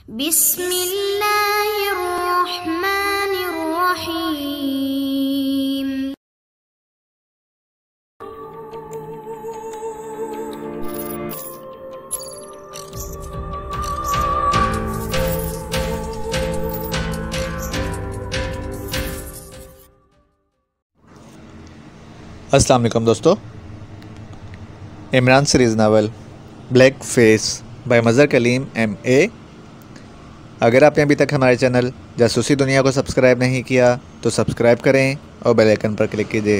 बिस्मिल्लाहिर्रहमानिर्रहीम। अस्सलाम वालेकुम दोस्तों। Imran series novel Black Face by Mazhar Kaleem MA। अगर आपने अभी तक हमारे चैनल जासूसी दुनिया को सब्सक्राइब नहीं किया तो सब्सक्राइब करें और बेल आइकन पर क्लिक कीजिए।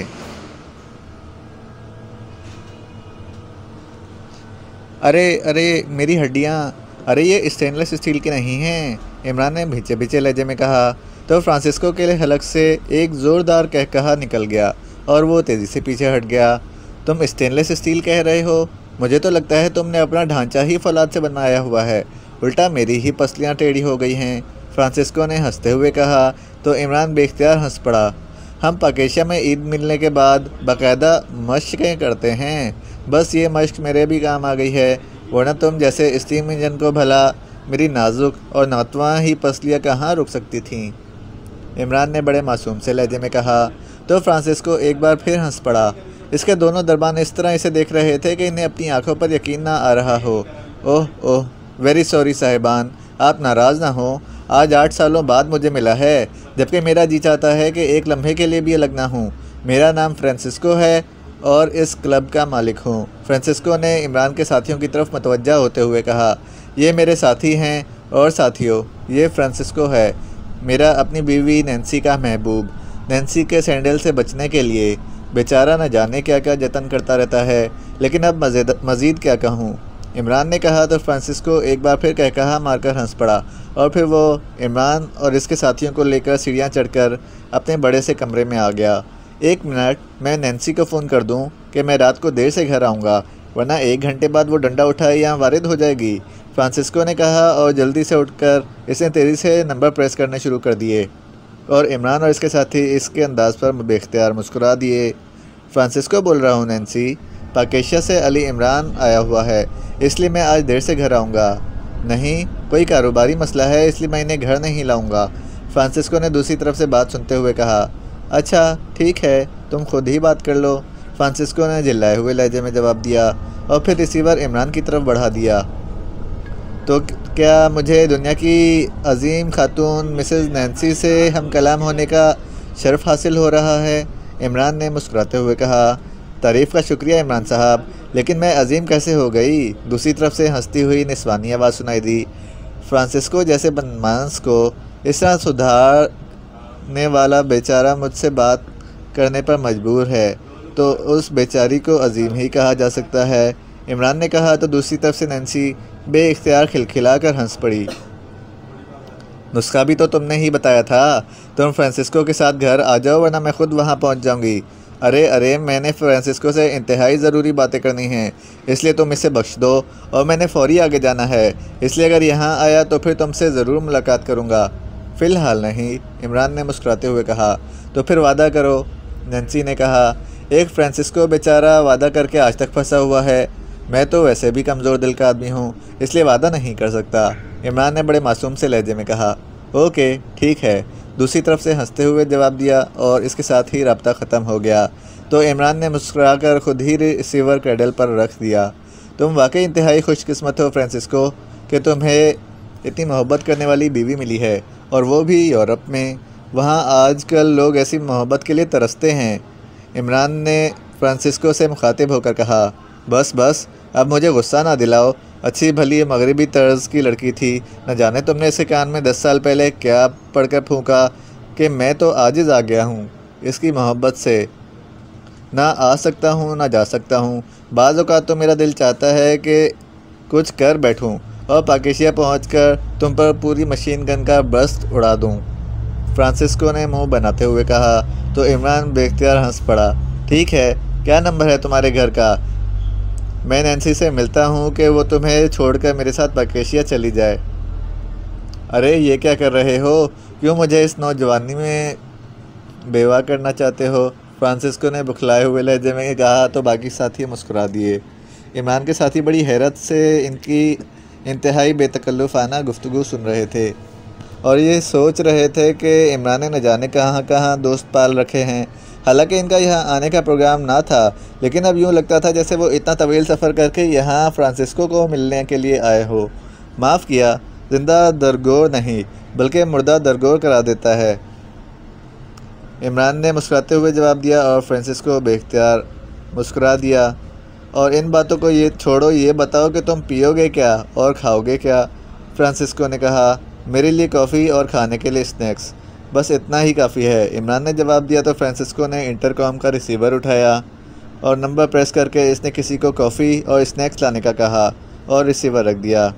अरे अरे मेरी हड्डियाँ, अरे ये स्टेनलेस स्टील की नहीं हैं, इमरान ने भीचे भीचे लहजे में कहा। तो फ्रांसिस्को के हलक से एक ज़ोरदार कहकहा निकल गया और वो तेज़ी से पीछे हट गया। तुम स्टेनलेस स्टील कह रहे हो? मुझे तो लगता है तुमने अपना ढांचा ही फौलाद से बनाया हुआ है, उल्टा मेरी ही पसलियाँ टेढ़ी हो गई हैं, फ्रांसिस्को ने हंसते हुए कहा। तो इमरान बेख्तियार हंस पड़ा। हम पाकेशिया में ईद मिलने के बाद बाकायदा मशक़ें करते हैं, बस ये मश्क मेरे भी काम आ गई है, वरना तुम जैसे स्टीम इंजन को भला मेरी नाजुक और नौतवां ही पसलियाँ कहाँ रुक सकती थीं? इमरान ने बड़े मासूम से लहजे में कहा। तो फ्रांसिस्को एक बार फिर हंस पड़ा। इसके दोनों दरबान इस तरह इसे देख रहे थे कि इन्हें अपनी आंखों पर यकीन ना आ रहा हो। ओह ओह, वेरी सॉरी साहिबान, आप नाराज़ ना हो। आज 8 सालों बाद मुझे मिला है, जबकि मेरा जी चाहता है कि एक लम्हे के लिए भी अलग ना हूँ। मेरा नाम फ्रांसिस्को है और इस क्लब का मालिक हूँ। फ्रांसिस्को ने इमरान के साथियों की तरफ मतवज्जा होते हुए कहा। ये मेरे साथी हैं और साथियों, ये फ्रांसिस्को है, मेरा अपनी बीवी नैन्सी का महबूब। नैन्सी के सैंडल से बचने के लिए बेचारा न जाने क्या क्या जतन करता रहता है, लेकिन अब मज़ीद क्या कहूँ, इमरान ने कहा। तो फ्रांसिस्को एक बार फिर कहकहा मारकर हंस पड़ा और फिर वो इमरान और इसके साथियों को लेकर सीढ़ियाँ चढ़कर अपने बड़े से कमरे में आ गया। 1 मिनट, मैं नैन्सी को फ़ोन कर दूँ कि मैं रात को देर से घर आऊँगा, वरना 1 घंटे बाद वो डंडा उठाए यहाँ वारिद हो जाएगी, फ्रांसिस्को ने कहा। और जल्दी से उठकर इसने तेज़ी से नंबर प्रेस करने शुरू कर दिए और इमरान और इसके साथी इसके अंदाज़ पर बेख्तियार मुस्कुरा दिए। फ्रांसिस्को बोल रहा हूँ नैन्सी, पाकेशिया से अली इमरान आया हुआ है, इसलिए मैं आज देर से घर आऊँगा। नहीं, कोई कारोबारी मसला है, इसलिए मैं इन्हें घर नहीं लाऊँगा, फ्रांसिस्को ने दूसरी तरफ से बात सुनते हुए कहा। अच्छा ठीक है, तुम खुद ही बात कर लो, फ्रांसिस्को ने झिल्लाए हुए लहजे में जवाब दिया और फिर रिसीवर इमरान की तरफ बढ़ा दिया। तो क्या मुझे दुनिया की अजीम खातून मिसेज़ नैन्सी से हम कलाम होने का शर्फ हासिल हो रहा है? इमरान ने मुस्कुराते हुए कहा। तारीफ़ का शुक्रिया इमरान साहब, लेकिन मैं अजीम कैसे हो गई? दूसरी तरफ से हंसती हुई निस्वानी आवाज़ सुनाई दी। फ्रांसिस्को जैसे बनमानस को इस तरह सुधारने वाला बेचारा मुझसे बात करने पर मजबूर है, तो उस बेचारी को अजीम ही कहा जा सकता है, इमरान ने कहा। तो दूसरी तरफ से नैन्सी बेइख्तियार खिलखिला कर हंस पड़ी। नुस्खा भी तो तुमने ही बताया था, तुम फ्रांसिस्को के साथ घर आ जाओ वरना मैं खुद वहाँ पहुँच जाऊँगी। अरे अरे, मैंने फ्रांसिस्को से इंतहाई ज़रूरी बातें करनी हैं, इसलिए तुम इसे बख्श दो, और मैंने फ़ौरी आगे जाना है, इसलिए अगर यहाँ आया तो फिर तुमसे ज़रूर मुलाकात करूँगा। फ़िलहाल नहीं, इमरान ने मुस्कुराते हुए कहा। तो फिर वादा करो, नैन्सी ने कहा। एक फ्रांसिस्को बेचारा वादा करके आज तक फंसा हुआ है, मैं तो वैसे भी कमज़ोर दिल का आदमी हूँ, इसलिए वादा नहीं कर सकता, इमरान ने बड़े मासूम से लहजे में कहा। ओके ठीक है, दूसरी तरफ से हंसते हुए जवाब दिया और इसके साथ ही रब्ता ख़त्म हो गया। तो इमरान ने मुस्कुराकर खुद ही रिसीवर क्रैडल पर रख दिया। तुम वाकई इंतहाई खुशकिस्मत हो फ्रांसिस्को कि तुम्हें इतनी मोहब्बत करने वाली बीवी मिली है, और वो भी यूरोप में। वहाँ आजकल लोग ऐसी मोहब्बत के लिए तरसते हैं, इमरान ने फ्रांसिस्को से मुखातिब होकर कहा। बस बस, अब मुझे गुस्सा ना दिलाओ, अच्छी भली मगरिबी तर्ज की लड़की थी, न जाने तुमने इसके कान में 10 साल पहले क्या पढ़कर फूंका कि मैं तो आजिज़ आ गया हूँ इसकी मोहब्बत से, ना आ सकता हूँ ना जा सकता हूँ। बाज़ औक़ात तो मेरा दिल चाहता है कि कुछ कर बैठूँ और पाकेशिया पहुँचकर तुम पर पूरी मशीन गन का बर्स्ट उड़ा दूँ, फ्रांसिस्को ने मुँह बनाते हुए कहा। तो इमरान बेख्तियार हंस पड़ा। ठीक है, क्या नंबर है तुम्हारे घर का? मैं नैन्सी से मिलता हूँ कि वो तुम्हें छोड़कर मेरे साथ पाकेशिया चली जाए। अरे ये क्या कर रहे हो? क्यों मुझे इस नौजवानी में बेवा करना चाहते हो? फ्रांसिस्को ने बुखलाए हुए लहजे में कहा। तो बाकी साथी मुस्कुरा दिए। इमरान के साथी बड़ी हैरत से इंतहाई बेतकल्लुफ़ाना गुफ्तगू सुन रहे थे और ये सोच रहे थे कि इमरान ने न जाने कहाँ कहाँ दोस्त पाल रखे हैं। हालांकि इनका यहाँ आने का प्रोग्राम ना था, लेकिन अब यूँ लगता था जैसे वो इतना तवील सफ़र करके यहाँ फ्रांसिस्को को मिलने के लिए आए हो। माफ़ किया, ज़िंदा दरगोर नहीं बल्कि मुर्दा दरगोर करा देता है, इमरान ने मुस्कुराते हुए जवाब दिया और फ्रांसिस्को बेख्तियार मुस्कुरा दिया। और इन बातों को ये छोड़ो, ये बताओ कि तुम पियोगे क्या और खाओगे क्या? फ्रांसिस्को ने कहा, मेरे लिए कॉफ़ी और खाने के लिए स्नैक्स, बस इतना ही काफ़ी है, इमरान ने जवाब दिया। तो फ्रांसिस्को ने इंटरकॉम का रिसीवर उठाया और नंबर प्रेस करके इसने किसी को कॉफ़ी और स्नैक्स लाने का कहा और रिसीवर रख दिया।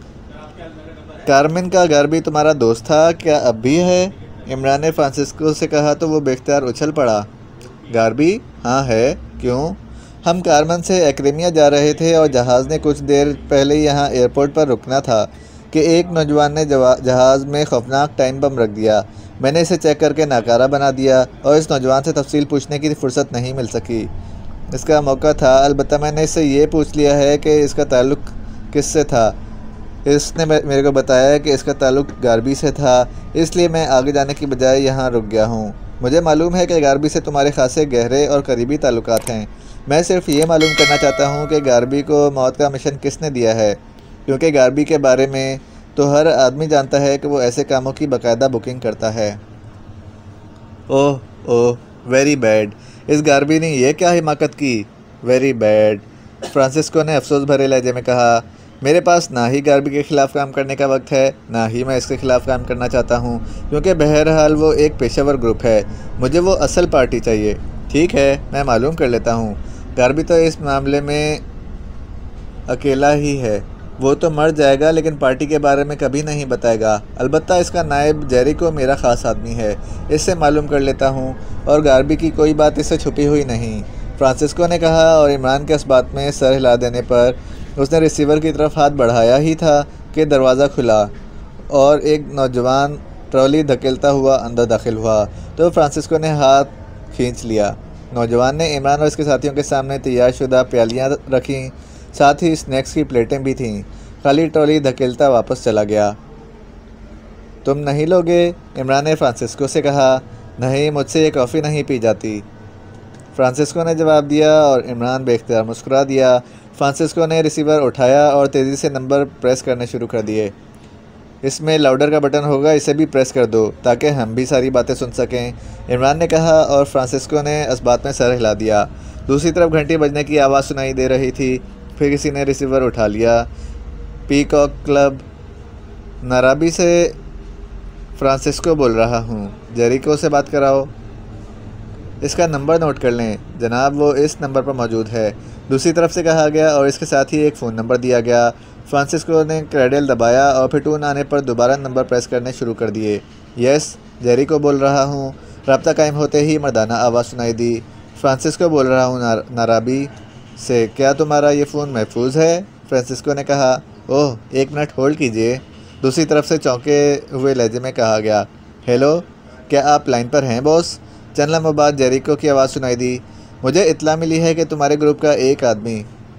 कार्मेन का घर भी तुम्हारा दोस्त था क्या, अब भी है? इमरान ने फ्रांसिस्को से कहा तो वो बेख्तियार उछल पड़ा। गार्बी? हाँ है, क्यों? हम कार्मेन से एक्रेमिया जा रहे थे और जहाज़ ने कुछ देर पहले यहाँ एयरपोर्ट पर रुकना था कि एक नौजवान ने जहाज़ में खौफनाक टाइम बम रख दिया। मैंने इसे चेक करके नाकारा बना दिया और इस नौजवान से तफसील पूछने की फुर्सत नहीं मिल सकी। इसका मौका था, अलबत्ता मैंने इससे ये पूछ लिया है कि इसका ताल्लुक़ किससे था। इसने मेरे को बताया कि इसका ताल्लुक़ गार्बी से था, इसलिए मैं आगे जाने की बजाय यहाँ रुक गया हूँ। मुझे मालूम है कि गार्बी से तुम्हारे खासे गहरे और करीबी ताल्लुकात हैं। मैं सिर्फ ये मालूम करना चाहता हूँ कि गार्बी को मौत का मिशन किसने दिया है, क्योंकि गार्बी के बारे में तो हर आदमी जानता है कि वो ऐसे कामों की बाकायदा बुकिंग करता है। Oh oh, very bad. इस गार्बी ने यह क्या हिमाकत की? वेरी बैड, फ्रांसिस्को ने अफसोस भरे लहजे में कहा। मेरे पास ना ही गार्बी के ख़िलाफ़ काम करने का वक्त है, ना ही मैं इसके ख़िलाफ़ काम करना चाहता हूँ, क्योंकि बहरहाल वो एक पेशेवर ग्रुप है। मुझे वो असल पार्टी चाहिए। ठीक है, मैं मालूम कर लेता हूँ। गार्बी तो इस मामले में अकेला ही है, वो तो मर जाएगा लेकिन पार्टी के बारे में कभी नहीं बताएगा। अलबत्ता इसका नायब जेरिको मेरा ख़ास आदमी है, इससे मालूम कर लेता हूँ और गार्बी की कोई बात इससे छुपी हुई नहीं, फ्रांसिस्को ने कहा। और इमरान के इस बात में सर हिला देने पर उसने रिसीवर की तरफ हाथ बढ़ाया ही था कि दरवाज़ा खुला और एक नौजवान ट्रॉली धकेलता हुआ अंदर दाखिल हुआ। तो फ्रांसिस्को ने हाथ खींच लिया। नौजवान ने इमरान और इसके साथियों के सामने तैयारशुदा प्यालियाँ रखीं, साथ ही स्नैक्स की प्लेटें भी थीं। खाली ट्रॉली धकेलता वापस चला गया। तुम नहीं लोगे? इमरान ने फ्रांसिस्को से कहा। नहीं, मुझसे ये कॉफ़ी नहीं पी जाती, फ्रांसिस्को ने जवाब दिया और इमरान बेख्तियार मुस्कुरा दिया। फ्रांसिस्को ने रिसीवर उठाया और तेज़ी से नंबर प्रेस करने शुरू कर दिए। इसमें लाउडर का बटन होगा, इसे भी प्रेस कर दो ताकि हम भी सारी बातें सुन सकें, इमरान ने कहा। और फ्रांसिस्को ने इस बात में सर हिला दिया। दूसरी तरफ घंटी बजने की आवाज़ सुनाई दे रही थी। फिर किसी ने रिसीवर उठा लिया। पीकॉक क्लब, नाराबी से फ्रांसिस्को बोल रहा हूँ, जेरिको से बात कराओ। इसका नंबर नोट कर लें जनाब, वो इस नंबर पर मौजूद है, दूसरी तरफ से कहा गया और इसके साथ ही एक फ़ोन नंबर दिया गया। फ्रांसिस्को ने क्रेडल दबाया और फिर टून आने पर दोबारा नंबर प्रेस करने शुरू कर दिए। यस, जेरिको बोल रहा हूँ। रब्ता कायम होते ही मर्दाना आवाज़ सुनाई दी। फ्रांसिस्को बोल रहा हूँ नाराबी से, क्या तुम्हारा ये फ़ोन महफूज है? फ्रांसिस्को ने कहा। ओह, एक मिनट होल्ड कीजिए, दूसरी तरफ से चौंके हुए लहजे में कहा गया। हेलो, क्या आप लाइन पर हैं बॉस? चंद लम्हों बाद जेरिको की आवाज़ सुनाई दी। मुझे इत्तला मिली है कि तुम्हारे ग्रुप का एक आदमी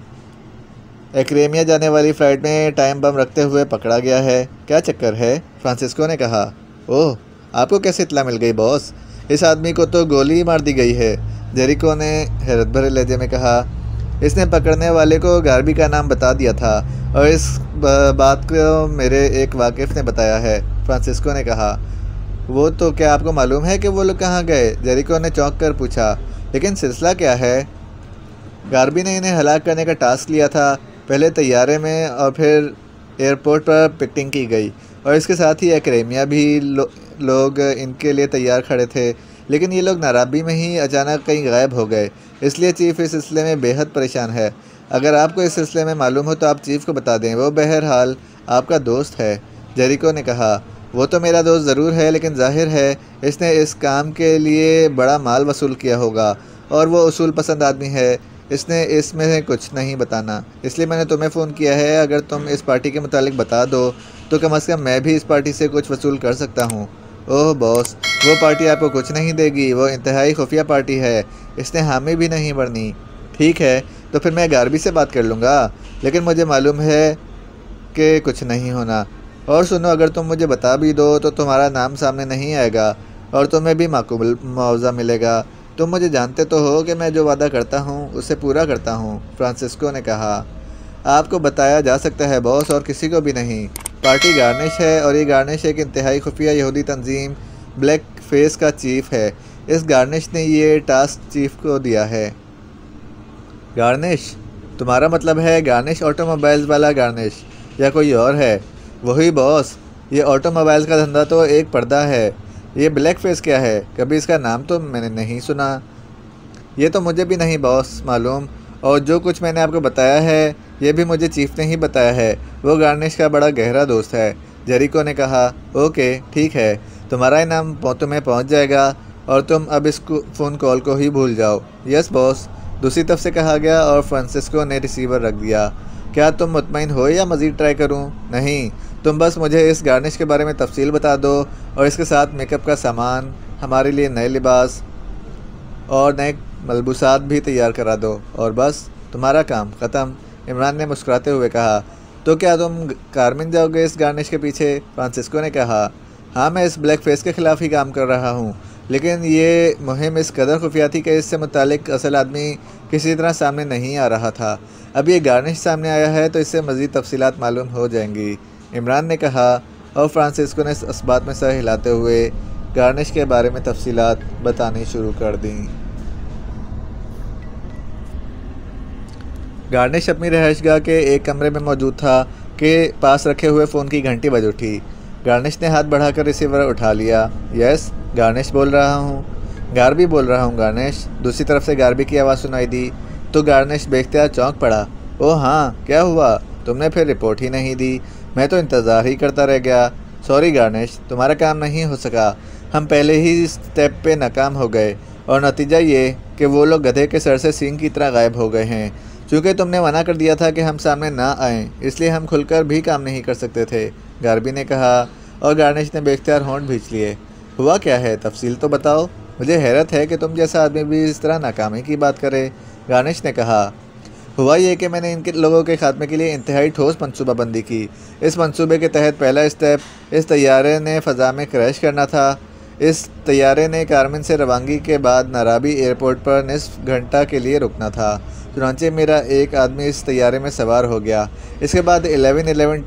एक्रेमिया जाने वाली फ़्लाइट में टाइम बम रखते हुए पकड़ा गया है। क्या चक्कर है? फ्रांसिस्को ने कहा। ओह, आपको कैसे इत्तला मिल गई बॉस? इस आदमी को तो गोली मार दी गई है, जेरिको ने हैरत भरे लहजे में कहा। इसने पकड़ने वाले को गार्बी का नाम बता दिया था और इस बात को मेरे एक वाकिफ़ ने बताया है, फ्रांसिस्को ने कहा। वो तो क्या आपको मालूम है कि वो लोग कहाँ गए? जेरिको ने चौंक कर पूछा। लेकिन सिलसिला क्या है? गार्बी ने इन्हें हलाक करने का टास्क लिया था, पहले तैयारे में और फिर एयरपोर्ट पर पिकटिंग की गई और इसके साथ ही एक्रेमिया भी लोग इनके लिए तैयार खड़े थे, लेकिन ये लोग नाराबी में ही अचानक कहीं गायब हो गए, इसलिए चीफ़ इस सिलसिले में बेहद परेशान है। अगर आपको इस सिलसिले में मालूम हो तो आप चीफ़ को बता दें, वो बहरहाल आपका दोस्त है, जेरिको ने कहा। वो तो मेरा दोस्त ज़रूर है, लेकिन जाहिर है इसने इस काम के लिए बड़ा माल वसूल किया होगा और वो उसूल पसंद आदमी है, इसने इसमें कुछ नहीं बताना, इसलिए मैंने तुम्हें फ़ोन किया है। अगर तुम इस पार्टी के मुतालिक बता दो तो कम से कम मैं भी इस पार्टी से कुछ वसूल कर सकता हूँ। ओह बॉस, वो पार्टी आपको कुछ नहीं देगी, वो इंतहाई खुफिया पार्टी है, इसने हामी भी नहीं भरनी। ठीक है, तो फिर मैं गार्बी से बात कर लूँगा, लेकिन मुझे मालूम है के कुछ नहीं होना। और सुनो, अगर तुम मुझे बता भी दो तो तुम्हारा नाम सामने नहीं आएगा और तुम्हें भी माकूल मुआवजा मिलेगा। तुम मुझे जानते तो हो कि मैं जो वादा करता हूँ उसे पूरा करता हूँ, फ्रांसिस्को ने कहा। आपको बताया जा सकता है बॉस, और किसी को भी नहीं। पार्टी गार्निश है और ये गार्निश एक इंतहाई खुफिया यहूदी तंजीम ब्लैक फेस का चीफ है। इस गार्निश ने ये टास्क चीफ को दिया है। गार्निश? तुम्हारा मतलब है गार्निश ऑटोमोबाइल्स वाला गार्निश, या कोई और है? वही बॉस, ये ऑटोमोबाइल्स का धंधा तो एक पर्दा है। ये ब्लैक फेस क्या है? कभी इसका नाम तो मैंने नहीं सुना। ये तो मुझे भी नहीं बॉस मालूम, और जो कुछ मैंने आपको बताया है ये भी मुझे चीफ ने ही बताया है। वो गार्निश का बड़ा गहरा दोस्त है, जेरिको ने कहा। ओके ठीक है, तुम्हारा इनाम तुम्हें पहुंच जाएगा और तुम अब इस फ़ोन कॉल को ही भूल जाओ। यस बॉस, दूसरी तरफ से कहा गया और फ्रांसिस्को ने रिसीवर रख दिया। क्या तुम मुतमईन हो या मज़ीद ट्राई करूं? नहीं, तुम बस मुझे इस गार्निश के बारे में तफसील बता दो और इसके साथ मेकअप का सामान, हमारे लिए नए लिबास और नए मलबूसात भी तैयार करा दो, और बस तुम्हारा काम ख़त्म। इमरान ने मुस्कुराते हुए कहा। तो क्या तुम कारमिन जाओगे इस गार्निश के पीछे? फ्रांसिस्को ने कहा। हाँ, मैं इस ब्लैक फेस के ख़िलाफ़ ही काम कर रहा हूँ, लेकिन ये मुहिम इस कदर खुफिया थी कि इससे मुतालिक असल आदमी किसी तरह सामने नहीं आ रहा था। अब ये गार्निश सामने आया है तो इससे मज़ीद तफसीलात मालूम हो जाएंगी, इमरान ने कहा। और फ्रांसिस्को ने इस बात में सर हिलाते हुए गार्निश के बारे में तफसीलात बतानी शुरू कर दी। गार्निश अपनी रहायशगाह के एक कमरे में मौजूद था कि पास रखे हुए फ़ोन की घंटी बज उठी। गार्निश ने हाथ बढ़ाकर रिसीवर उठा लिया। यस, गार्निश बोल रहा हूँ। गार्बी बोल रहा हूँ गार्निश। दूसरी तरफ से गार्बी की आवाज़ सुनाई दी तो गार्निश बेख्तियार चौंक पड़ा। ओह हाँ, क्या हुआ? तुमने फिर रिपोर्ट ही नहीं दी। मैं तो इंतज़ार ही करता रह गया। सॉरी गार्निश, तुम्हारा काम नहीं हो सका। हम पहले ही स्टेप पे नाकाम हो गए और नतीजा ये कि वो लोग गधे के सर से सींग की तरह गायब हो गए हैं। चूँकि तुमने मना कर दिया था कि हम सामने ना आएँ, इसलिए हम खुलकर भी काम नहीं कर सकते थे, गार्बी ने कहा। और गार्निश ने बेख्तियार होंठ भींच लिए। हुआ क्या है, तफसील तो बताओ। मुझे हैरत है कि तुम जैसा आदमी भी इस तरह नाकामी की बात करे, गार्निश ने कहा। हुआ ये कि मैंने इनके लोगों के खात्मे के लिए इंतहाई ठोस मनसूबाबंदी की। इस मंसूबे के तहत पहला स्टेप इस तैयारे ने फ़ज़ा में क्रैश करना था। इस तैयारे ने कारमिन से रवानगी के बाद नाराबी एयरपोर्ट पर निसफ घंटा के लिए रुकना था। चुनांचे मेरा एक आदमी इस तैयारे में सवार हो गया। इसके बाद 11:11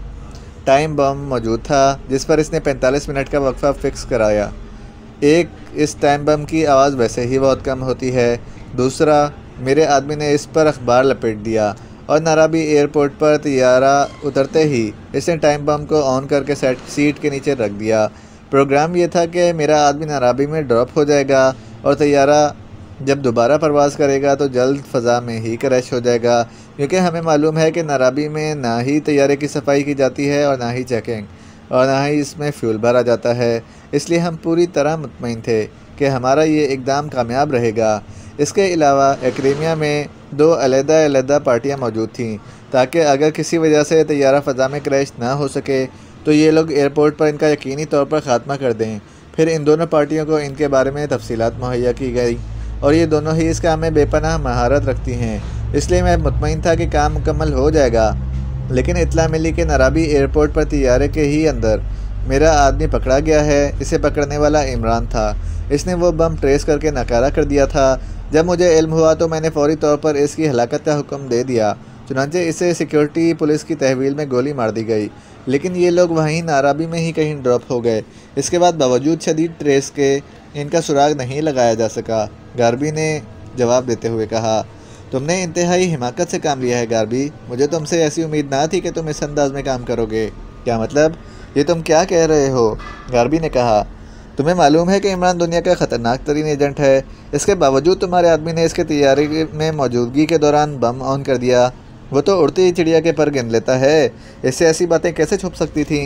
टाइम बम मौजूद था जिस पर इसने 45 मिनट का वक्फा फ़िक्स कराया। एक, इस टाइम बम की आवाज़ वैसे ही बहुत कम होती है। दूसरा, मेरे आदमी ने इस पर अखबार लपेट दिया और नाराबी एयरपोर्ट पर तैयारा उतरते ही इसने टाइम बम को ऑन करके सीट के नीचे रख दिया। प्रोग्राम ये था कि मेरा आदमी नाराबी में ड्रॉप हो जाएगा और तैयारा जब दोबारा परवाज़ करेगा तो जल्द फ़ज़ा में ही क्रैश हो जाएगा, क्योंकि हमें मालूम है कि नाराबी में ना ही तैयारे की सफाई की जाती है और ना ही चेकिंग और ना ही इसमें फ्यूल भरा जाता है। इसलिए हम पूरी तरह मुतमईन थे कि हमारा ये इक़दाम कामयाब रहेगा। इसके अलावा एक्रेमिया में 2 अलग-अलग पार्टियां मौजूद थीं ताकि अगर किसी वजह से तैयारा फ़ज़ा में क्रैश ना हो सके तो ये लोग एयरपोर्ट पर इनका यकीनी तौर पर ख़ात्मा कर दें। फिर इन दोनों पार्टियों को इनके बारे में तफसीलात मुहैया की गई और ये दोनों ही इस काम में बेपनाह महारत रखती हैं, इसलिए मैं मुतमईन था कि काम मुकम्मल हो जाएगा। लेकिन इत्तला मिली कि नाराबी एयरपोर्ट पर तैयारे के ही अंदर मेरा आदमी पकड़ा गया है। इसे पकड़ने वाला इमरान था। इसने वो बम ट्रेस करके नकारा कर दिया था। जब मुझे इल्म हुआ तो मैंने फ़ौरी तौर पर इसकी हलाकत का हुक्म दे दिया। चुनांचे इसे सिक्योरिटी पुलिस की तहवील में गोली मार दी गई, लेकिन ये लोग वहीं नाराबी में ही कहीं ड्रॉप हो गए। इसके बाद बावजूद शदीद ट्रेस के इनका सुराग नहीं लगाया जा सका, गार्बी ने जवाब देते हुए कहा। तुमने इंतहाई हिमाकत से काम लिया है गार्बी। मुझे तुमसे ऐसी उम्मीद ना थी कि तुम इस अंदाज में काम करोगे। क्या मतलब? ये तुम क्या कह रहे हो? गार्बी ने कहा। तुम्हें मालूम है कि इमरान दुनिया का ख़तरनाक तरीन एजेंट है। इसके बावजूद तुम्हारे आदमी ने इसके तैयारी में मौजूदगी के दौरान बम ऑन कर दिया। वो तो उड़ती ही चिड़िया के पर गिन लेता है। इससे ऐसी बातें कैसे छुप सकती थीं?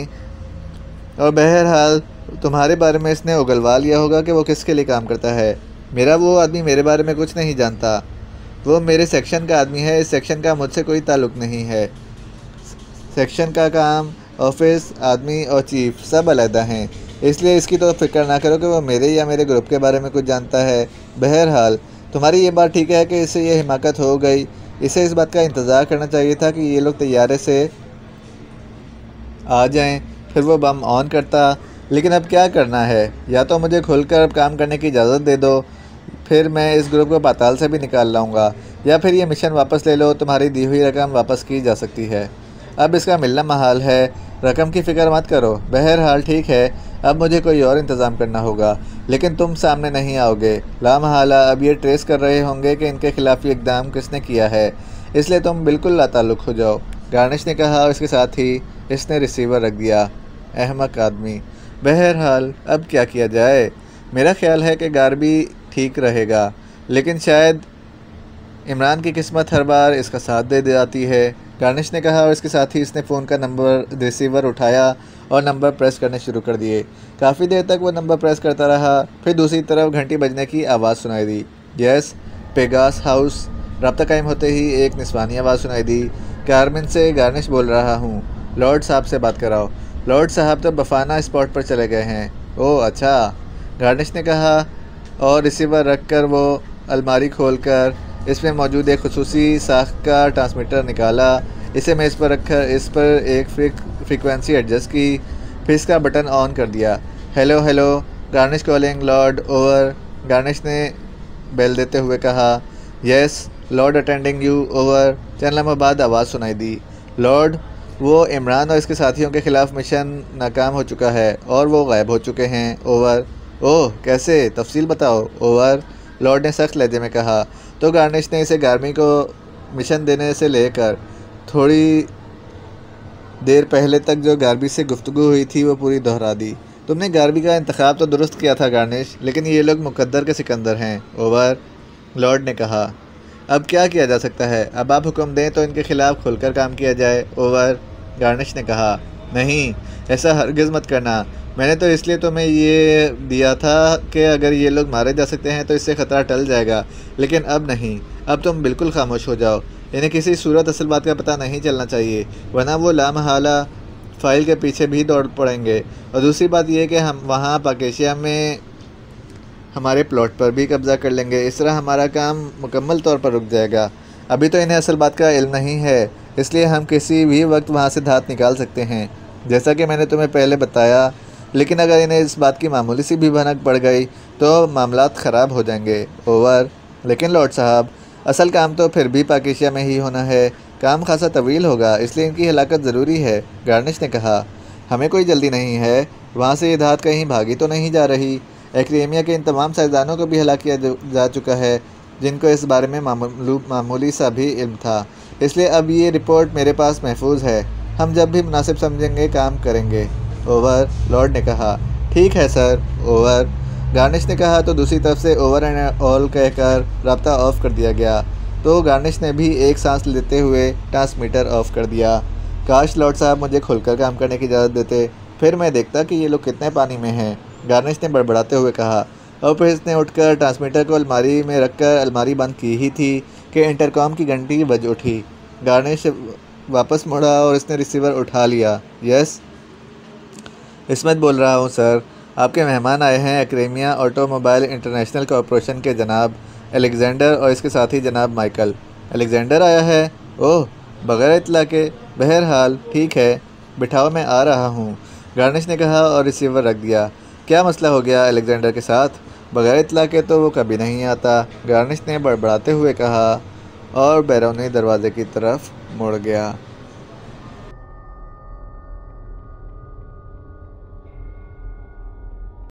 और बहरहाल तुम्हारे बारे में इसने उगलवा लिया होगा कि वो किसके लिए काम करता है। मेरा वो आदमी मेरे बारे में कुछ नहीं जानता। वो मेरे सेक्शन का आदमी है। इस सेक्शन का मुझसे कोई ताल्लुक़ नहीं है। सेक्शन का काम, ऑफिस, आदमी और चीफ सब अलहदा हैं, इसलिए इसकी तो फिक्र ना करो कि वो मेरे या मेरे ग्रुप के बारे में कुछ जानता है। बहरहाल तुम्हारी ये बात ठीक है कि इससे ये हिमाकत हो गई। इसे इस बात का इंतज़ार करना चाहिए था कि ये लोग तैयारे से आ जाएं। फिर वो बम ऑन करता। लेकिन अब क्या करना है? या तो मुझे खुलकर अब काम करने की इजाज़त दे दो, फिर मैं इस ग्रुप को पाताल से भी निकाल लाऊंगा, या फिर ये मिशन वापस ले लो, तुम्हारी दी हुई रकम वापस की जा सकती है। अब इसका मिलना महाल है। रकम की फ़िक्र मत करो। बहरहाल ठीक है, अब मुझे कोई और इंतज़ाम करना होगा, लेकिन तुम सामने नहीं आओगे। लामहला अब ये ट्रेस कर रहे होंगे कि इनके खिलाफ ये इक़दाम किसने किया है, इसलिए तुम बिल्कुल लाताल्लुक़ हो जाओ। गार्निश ने कहा और इसके साथ ही इसने रिसीवर रख दिया। अहमक आदमी। बहरहाल अब क्या किया जाए? मेरा ख्याल है कि गार्बी ठीक रहेगा, लेकिन शायद इमरान की किस्मत हर बार इसका साथ दे जाती है। गार्निश ने कहा और इसके साथ ही इसने फ़ोन का रिसीवर उठाया और नंबर प्रेस करने शुरू कर दिए। काफ़ी देर तक वो नंबर प्रेस करता रहा। फिर दूसरी तरफ घंटी बजने की आवाज़ सुनाई दी। Yes, पेगास house. रब्ता कायम होते ही एक निस्वानी आवाज़ सुनाई दी। कारमिन से गार्निश बोल रहा हूँ, लॉर्ड साहब से बात कराओ। लॉर्ड साहब तो बफाना स्पॉट पर चले गए हैं। ओह अच्छा, गार्निश ने कहा और रिसीवर रख कर वो अलमारी खोलकर इसमें मौजूद एक खुसूसी साख का ट्रांसमीटर निकाला। इसे मेज़ पर रखकर इस पर एक फ्रीक्वेंसी एडजस्ट की, फिर इसका बटन ऑन कर दिया। Hello hello, Garnish calling, lord, over. Garnish ने बेल देते हुए कहा। Yes lord, attending you, over. चंद लम्हों बाद आवाज़ सुनाई दी। लॉर्ड, वो इमरान और इसके साथियों के ख़िलाफ़ मिशन नाकाम हो चुका है और वो गायब हो चुके हैं, ओवर। ओह कैसे, तफसील बताओ, ओवर। लॉर्ड ने सख्त लहजे में कहा। तो गार्निश ने इसे गार्मी को मिशन देने से लेकर थोड़ी देर पहले तक जो गार्बी से गुफ्तगू हुई थी वो पूरी दोहरा दी। तुमने गार्बी का इंतखाब तो दुरुस्त किया था गार्निश, लेकिन ये लोग मुकद्दर के सिकंदर हैं, ओवर। लॉर्ड ने कहा। अब क्या किया जा सकता है? अब आप हुक्म दें तो इनके खिलाफ़ खुलकर काम किया जाए, ओवर। गार्निश ने कहा। नहीं, ऐसा हरगिज़ मत करना। मैंने तो इसलिए तुम्हें ये दिया था कि अगर ये लोग मारे जा सकते हैं तो इससे ख़तरा टल जाएगा, लेकिन अब नहीं। अब तुम बिल्कुल खामोश हो जाओ। इन्हें किसी सूरत असल बात का पता नहीं चलना चाहिए, वरना वो लामहला फ़ाइल के पीछे भी दौड़ पड़ेंगे। और दूसरी बात यह कि हम वहाँ पाकेशिया में हमारे प्लॉट पर भी कब्ज़ा कर लेंगे। इस तरह हमारा काम मुकम्मल तौर पर रुक जाएगा। अभी तो इन्हें असल बात का इल्म नहीं है, इसलिए हम किसी भी वक्त वहाँ से धात निकाल सकते हैं, जैसा कि मैंने तुम्हें पहले बताया। लेकिन अगर इन्हें इस बात की मामूली सी भी भनक पड़ गई तो मामलात ख़राब हो जाएंगे, ओवर। लेकिन लॉर्ड साहब, असल काम तो फिर भी पाकिस्तान में ही होना है। काम खासा तवील होगा, इसलिए इनकी हलाकत ज़रूरी है, गार्निश ने कहा। हमें कोई जल्दी नहीं है। वहाँ से ये धात कहीं भागी तो नहीं जा रही। एक्रेमिया के इन तमाम साइंसदानों को भी हलाक किया जा चुका है, जिनको इस बारे में मामूली सा भी इल्म था। इसलिए अब ये रिपोर्ट मेरे पास महफूज है। हम जब भी मुनासिब समझेंगे काम करेंगे, ओवर। लॉर्ड ने कहा। ठीक है सर, ओवर। गार्निश ने कहा। तो दूसरी तरफ से ओवर एंड ऑल कहकर रब्ता ऑफ कर दिया गया। तो गार्निश ने भी एक सांस लेते हुए ट्रांसमीटर ऑफ कर दिया। काश लॉर्ड साहब मुझे खुलकर काम करने की इजाज़त देते, फिर मैं देखता कि ये लोग कितने पानी में हैं, गार्निश ने बड़बड़ाते हुए कहा। और फिर इसने उठकर ट्रांसमीटर को अलमारी में रखकर अलमारी बंद की ही थी कि इंटरकॉम की घंटी बज उठी। गार्निश वापस मुड़ा और इसने रिसीवर उठा लिया। यस, इस्मत बोल रहा हूँ सर। आपके मेहमान आए हैं एक्रेमिया ऑटोमोबाइल इंटरनेशनल कॉरपोरेशन के जनाब अलेक्जेंडर और इसके साथ ही जनाब माइकल। अलेक्जेंडर आया है? ओह, बगैर इतला के। बहरहाल ठीक है, बिठाओ, मैं आ रहा हूँ, गार्निश ने कहा और रिसीवर रख दिया। क्या मसला हो गया अलेक्जेंडर के साथ? बगैर इतला के तो वो कभी नहीं आता, गार्निश ने बड़बड़ाते हुए कहा और बैरूनी दरवाजे की तरफ मुड़ गया।